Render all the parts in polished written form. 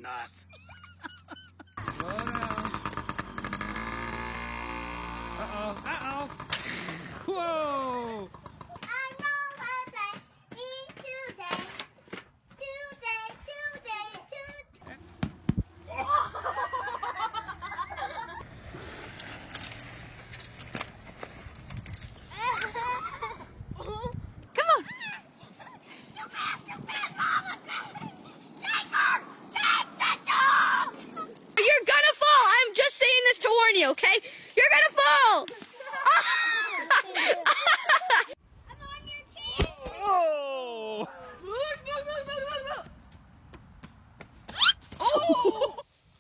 nuts. Slow down. Uh-oh, uh-oh. Whoa! Okay? You're gonna fall! I'm on your team! Whoa! Oh!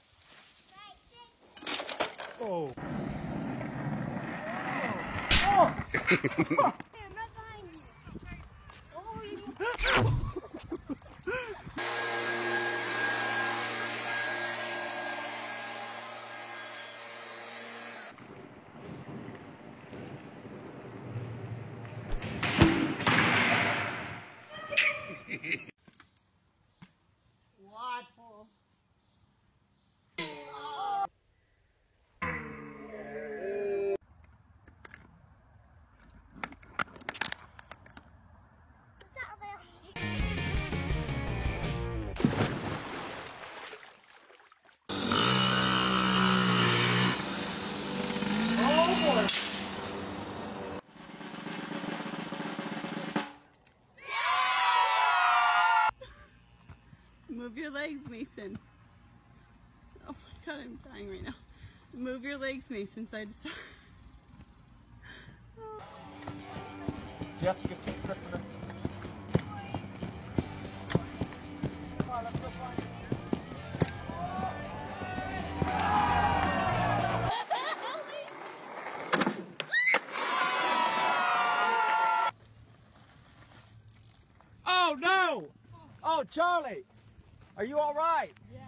Oh! I'm right behind you. What? Move your legs, Mason. Oh my god, I'm dying right now. Move your legs, Mason, side to side. Jeff, get 2 trips in it. Come on, let's go find it. Oh no! Oh, Charlie! Are you all right? Yeah.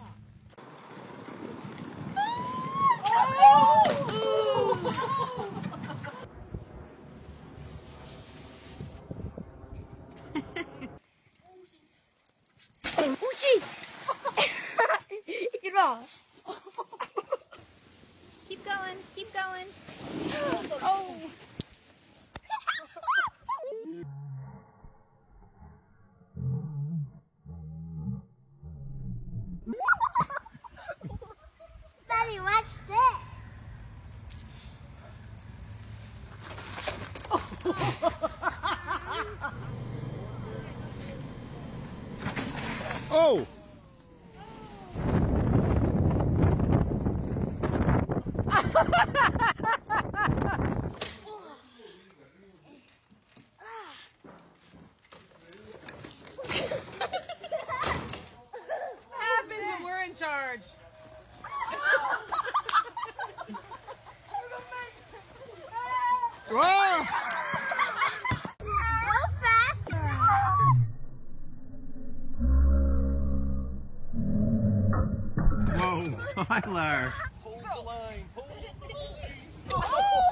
Oh, jeez! Get off! Keep going, keep going. Oh! Daddy, watch this! Oh! Happens when we're in charge. Whoa! Go faster! Whoa, Tyler! Hold the line, hold the line!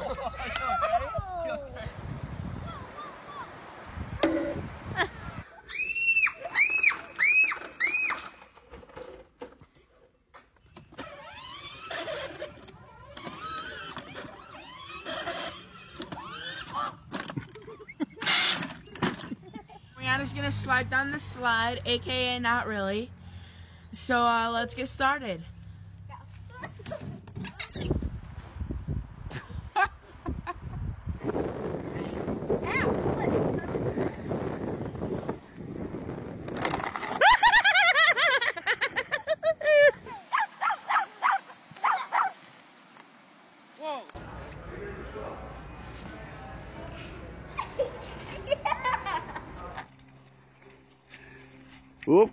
Rihanna's gonna slide down the slide, aka not really. So let's get started. Whoa! Oop!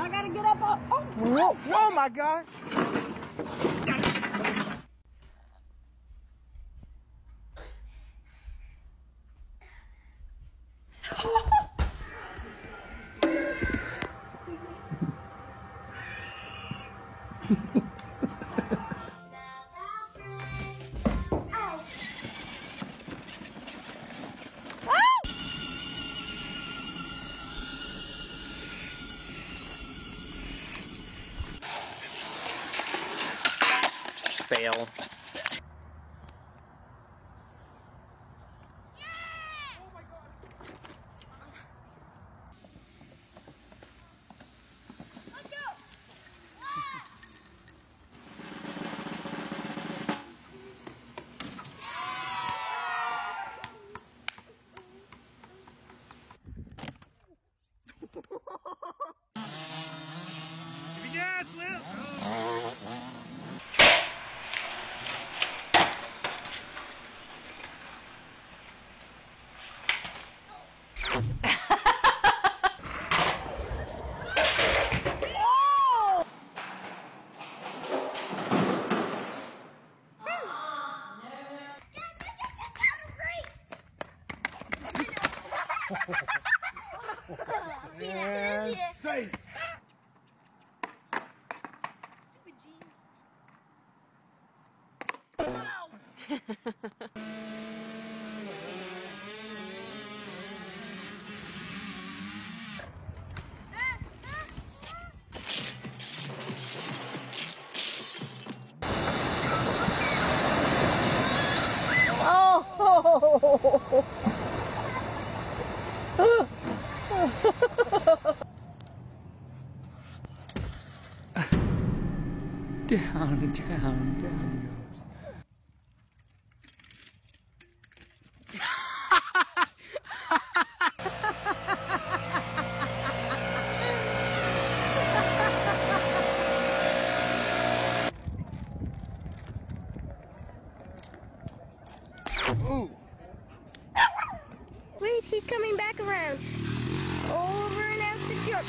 I gotta get up. Oh my God. Fail. Yes, Will. And safe. Down, down, down he goes. Wait, he's coming back around. Over and out the jump.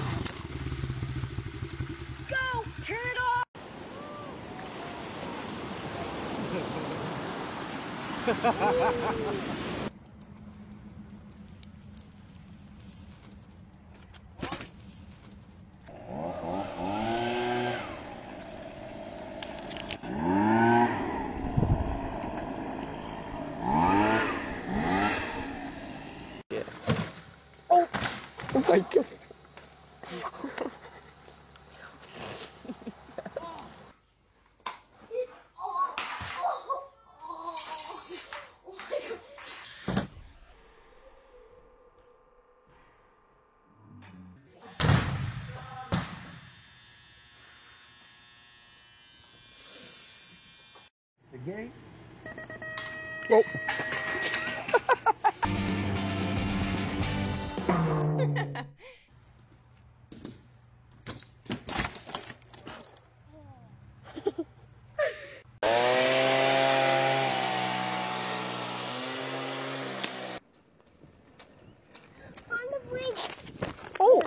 Go! Turn it off! Oh my God. The game. Whoa. On the brakes. Oh.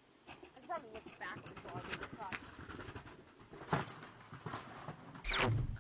Probably look backwards while I do this.